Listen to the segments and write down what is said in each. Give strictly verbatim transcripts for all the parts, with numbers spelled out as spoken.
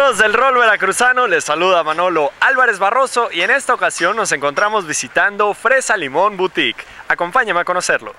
Amigos del rol veracruzano, les saluda Manolo Álvarez Barroso y en esta ocasión nos encontramos visitando Fresa Limón Boutique. Acompáñame a conocerlo.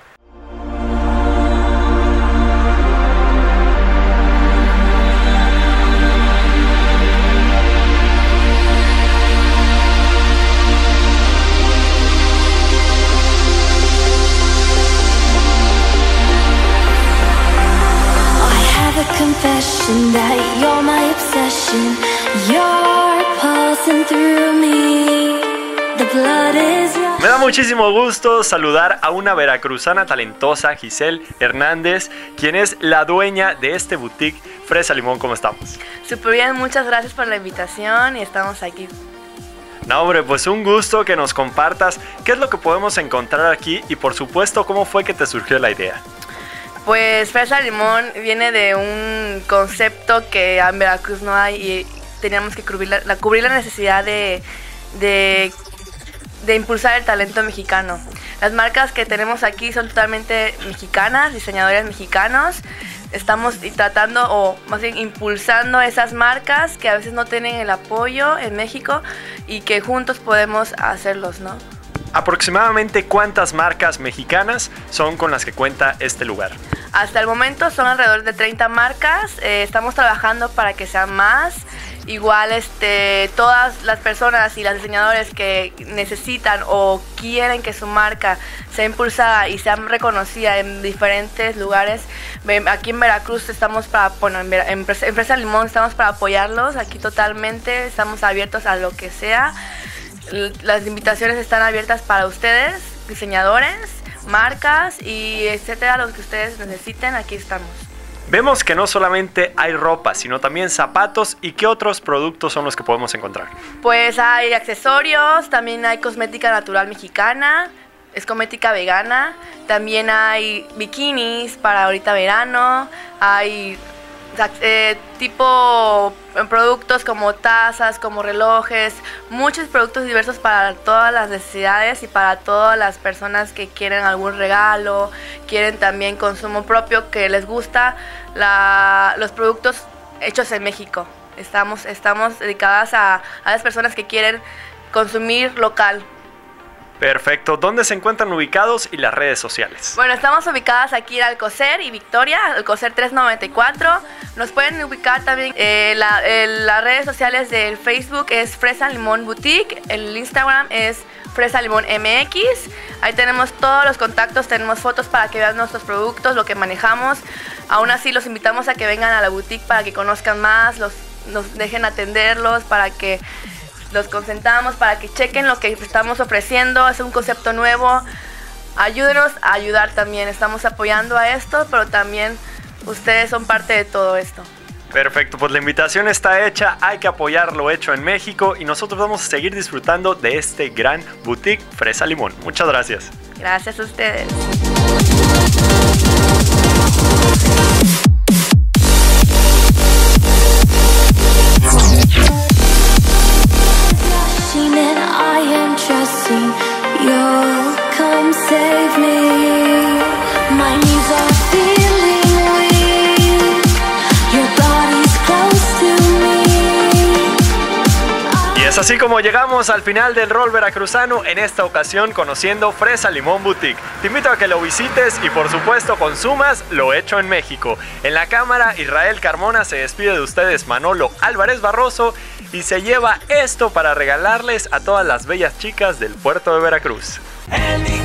Confession that you're my obsession. You're pulsing through me. The blood is yours. Me da muchísimo gusto saludar a una veracruzana talentosa, Giselle Hernández, quien es la dueña de este boutique Fresa Limón. ¿Cómo estamos? Súper bien, muchas gracias por la invitación y estamos aquí. No, hombre, pues un gusto que nos compartas qué es lo que podemos encontrar aquí y por supuesto cómo fue que te surgió la idea. Pues Fresa Limón viene de un concepto que en Veracruz no hay y teníamos que cubrir la, cubrir la necesidad de, de, de impulsar el talento mexicano. Las marcas que tenemos aquí son totalmente mexicanas, diseñadores mexicanos. Estamos tratando o más bien impulsando esas marcas que a veces no tienen el apoyo en México y que juntos podemos hacerlos, ¿no? ¿Aproximadamente cuántas marcas mexicanas son con las que cuenta este lugar? Hasta el momento son alrededor de treinta marcas, eh, estamos trabajando para que sean más. Igual este, todas las personas y los diseñadores que necesitan o quieren que su marca sea impulsada y sea reconocida en diferentes lugares, aquí en Veracruz estamos para, bueno, en, en, en Fresa Limón estamos para apoyarlos aquí totalmente, estamos abiertos a lo que sea. Las invitaciones están abiertas para ustedes, diseñadores, marcas y etcétera, los que ustedes necesiten, aquí estamos. Vemos que no solamente hay ropa, sino también zapatos. ¿Y qué otros productos son los que podemos encontrar? Pues hay accesorios, también hay cosmética natural mexicana, es cosmética vegana, también hay bikinis para ahorita verano, hay Eh, tipo productos como tazas, como relojes, muchos productos diversos para todas las necesidades y para todas las personas que quieren algún regalo, quieren también consumo propio, que les gusta la, los productos hechos en México. Estamos, estamos dedicadas a, a las personas que quieren consumir local. Perfecto. ¿Dónde se encuentran ubicados y las redes sociales? Bueno, estamos ubicadas aquí en Alcocer y Victoria, Alcocer trescientos noventa y cuatro. Nos pueden ubicar también en eh, la, eh, las redes sociales del Facebook es Fresa Limón Boutique, el Instagram es Fresa Limón M X. Ahí tenemos todos los contactos, tenemos fotos para que vean nuestros productos, lo que manejamos. Aún así los invitamos a que vengan a la boutique para que conozcan más, los, nos dejen atenderlos, para que los consentamos, para que chequen lo que estamos ofreciendo. Es un concepto nuevo. Ayúdenos a ayudar también. Estamos apoyando a esto, pero también ustedes son parte de todo esto. Perfecto, pues la invitación está hecha. Hay que apoyar lo hecho en México y nosotros vamos a seguir disfrutando de este gran boutique Fresa Limón. Muchas gracias. Gracias a ustedes. And I am trusting you'll come save me. My knees are feeling weak. Your body's close to me. Y es así como llegamos al final del rol veracruzano, en esta ocasión conociendo Fresa Limón Boutique. Te invito a que lo visites y por supuesto consumas lo hecho en México. En la cámara, Israel Carmona, se despide de ustedes Manolo Álvarez Barroso y se lleva esto para regalarles a todas las bellas chicas del puerto de Veracruz.